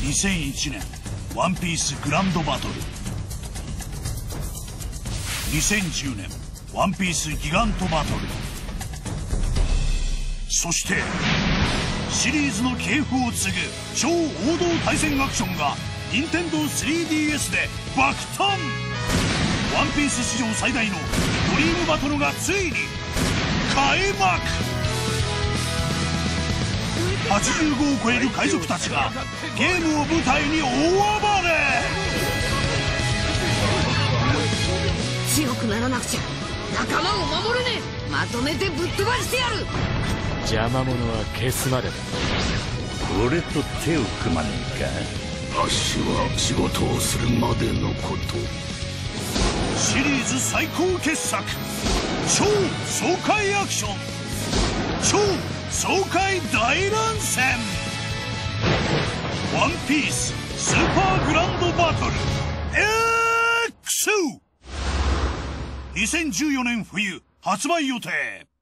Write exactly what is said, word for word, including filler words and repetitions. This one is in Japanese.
にせんいちねんワンピースグランドバトル、にせんじゅうねんワンピースギガントバトル、そしてシリーズの系譜を継ぐ超王道対戦アクションが任天堂 スリーディーエス で爆誕。ワンピース史上最大のドリームバトルがついに開幕。はちじゅうごを超える海賊たちがゲームを舞台に大暴れ。 強くならなくちゃ仲間を守れねえ。まとめてぶっ飛ばしてやる。 邪魔者は消すまでだ。 俺と手を組まねえか。 あっしは仕事をするまでのこと。 シリーズ最高傑作超爽快アクション、超爽快大乱戦、ワンピーススーパーグランドバトル エックス。 にせんじゅうよねん冬発売予定。